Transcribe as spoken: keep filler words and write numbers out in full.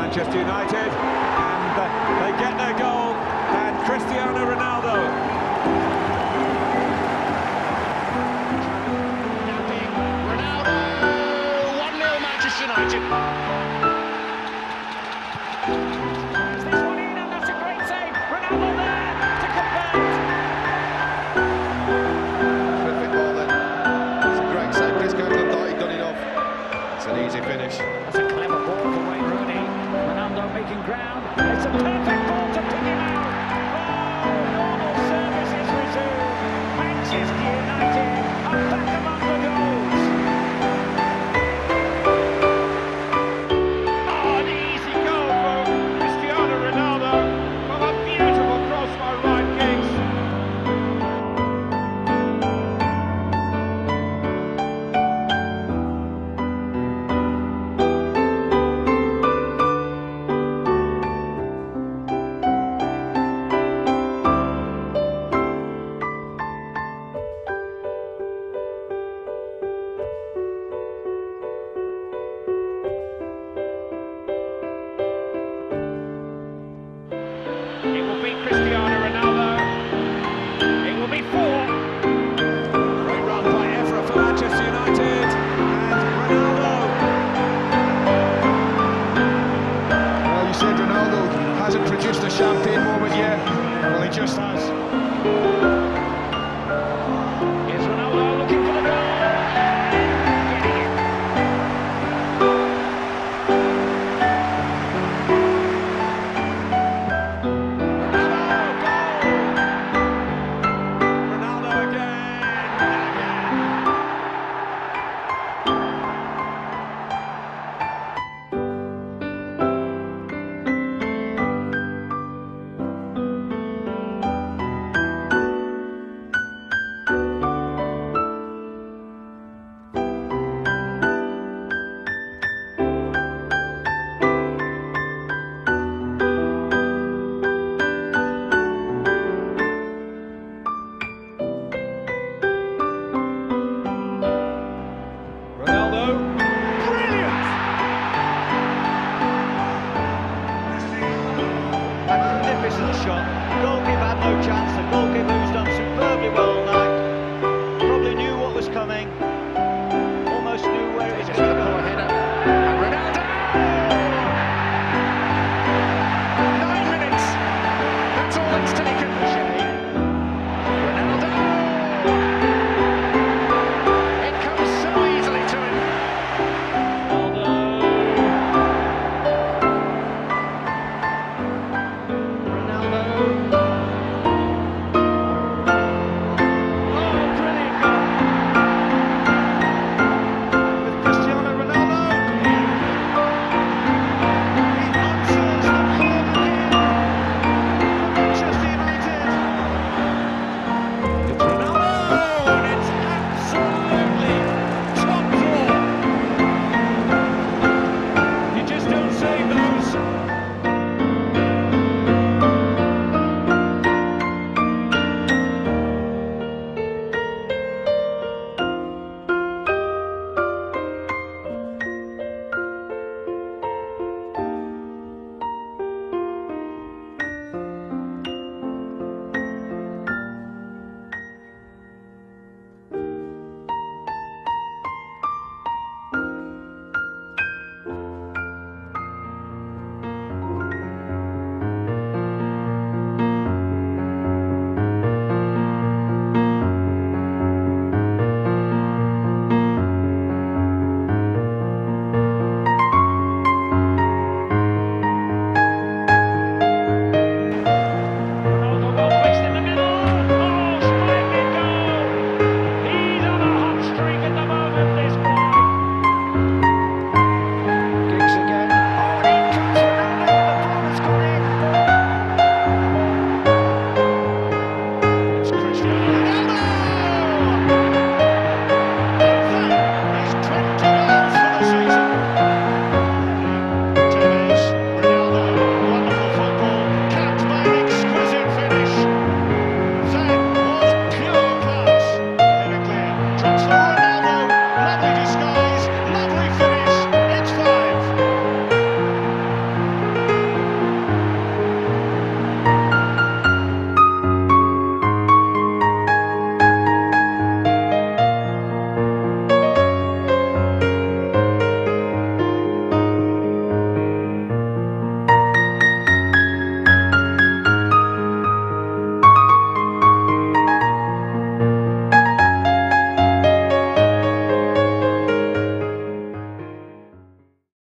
Manchester United, and uh, they get their goal, and Cristiano Ronaldo. Ronaldo, one nil Manchester United. Is this one in, and that's a great save. Ronaldo there to convert. Terrific ball then. It's a great save, but it's going to look like he done it off. It's an easy finish. That's a clever ball for Wayne Rooney. Ronaldo making ground. It's a perfect